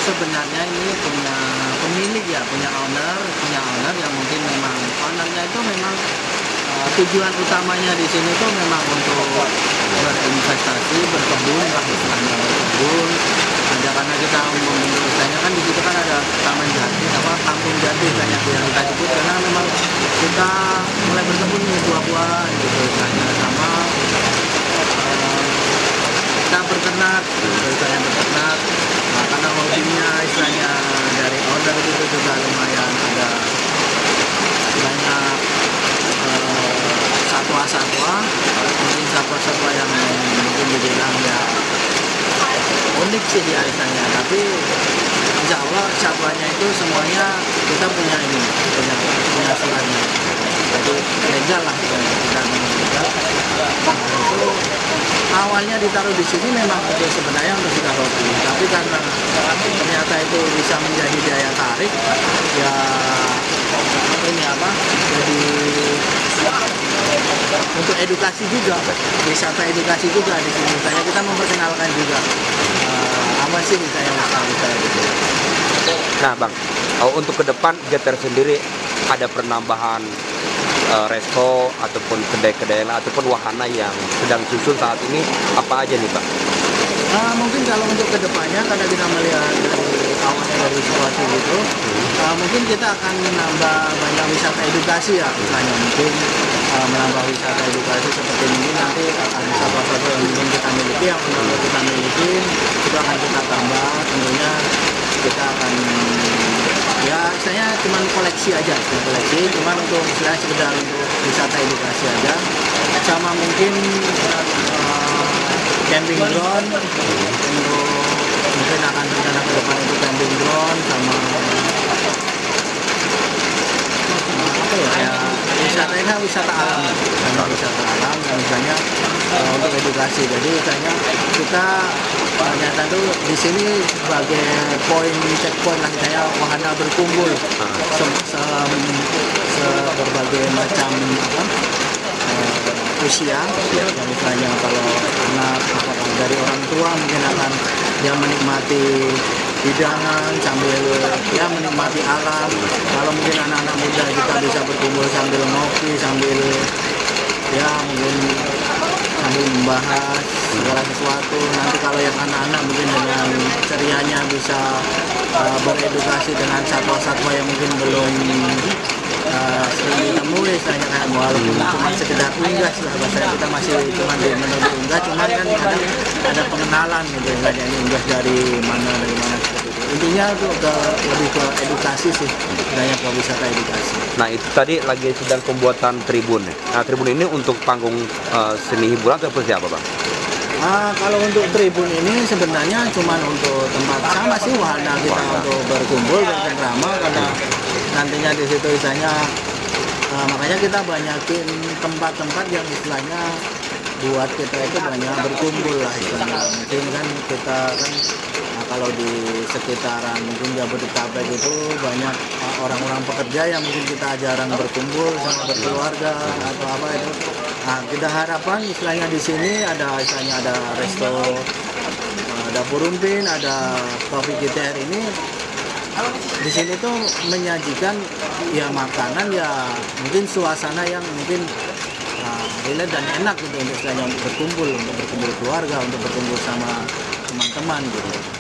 sebenarnya ini punya pemilik ya, punya owner yang mungkin memang ownernya itu memang tujuan utamanya di sini tuh memang untuk berinvestasi, berkebun lah istilahnya, berkebun. Ada karena kita membentuk istilahnya kan di situ kan ada taman jati, kampung jati istilahnya yang kita sebut, karena memang kita mulai berkebun nih buah-buahan gitu istilahnya, sama kita berternak, gitu, istilahnya berternak. Nah, karena hobinya istilahnya dari owner itu juga lumayan ada banyak satwa-satwa, mungkin satwa-satwa yang mungkin dibilang ya unik sih dia istilahnya, tapi insya Allah satwanya itu semuanya kita punya punya suratnya, jadi legal lah kita legal. Nah, itu awalnya ditaruh di sini memang itu sebenarnya untuk kita hobi, tapi karena ternyata itu bisa menjadi daya tarik ya, ini jadi untuk edukasi juga, wisata edukasi juga di sini. Misalnya kita memperkenalkan juga apa sih misalnya wisata gitu. Nah Bang, untuk ke depan Geter sendiri ada penambahan resto ataupun kedai-kedai ataupun wahana yang sedang susun saat ini apa aja nih Bang? Mungkin kalau untuk kedepannya karena kita melihat dari awalnya dari situasi gitu, mungkin kita akan menambah banyak wisata edukasi ya, misalnya mungkin menambah wisata edukasi seperti ini, nanti akan satwa-satwa yang mungkin kita miliki, yang belum kita miliki itu akan kita tambah. Tentunya kita akan ya istilahnya cuma koleksi aja, cuman untuk istilahnya sekedar untuk wisata edukasi aja, sama mungkin camping ground untuk mungkin akan rencana ke depan itu camping ground sama apa ya wisatanya wisata alam, karena wisata alam dan misalnya untuk edukasi. Jadi misalnya kita ternyata tuh di sini sebagai checkpoint lah, saya wahana berkumpul berbagai macam usia ya, misalnya kalau anak dari orang tua mungkin akan dia menikmati hidangan sambil ya menikmati alam. Kalau mungkin anak-anak muda kita bisa berkumpul sambil ngopi, sambil ya mungkin sambil membahas segala sesuatu. Nanti kalau yang anak-anak mungkin dengan cerianya bisa beredukasi dengan satwa-satwa yang mungkin belum sering ditemui, istilahnya kayak walaupun cuma sekedar unggas lah, bahasa kita masih cuma di menurut unggas, cuman kan ada pengenalan gitu, nggak ada unggas dari mana seperti itu. Intinya itu lebih ke edukasi sih, banyak ke wisata edukasi. Nah itu tadi lagi sedang pembuatan tribun. Nah tribun ini untuk panggung seni hiburan atau siapa Bang? Kalau untuk tribun ini sebenarnya cuma untuk tempat sama sih wahana kita untuk berkumpul bercengkrama, karena nantinya di situ istilahnya makanya kita banyakin tempat-tempat yang istilahnya buat kita itu banyak berkumpul lah istilahnya. Mungkin kan kita kan kalau di sekitaran mungkin Jabodetabek itu banyak orang-orang pekerja yang mungkin kita jarang berkumpul sama berkeluarga atau apa itu. Nah, kita harapan istilahnya di sini ada istilahnya ada resto, dapur umpin, ada coffee GTR ini. Di sini tuh menyajikan ya makanan ya mungkin suasana yang mungkin relate dan enak gitu untuk istilahnya untuk berkumpul keluarga, untuk berkumpul sama teman-teman gitu.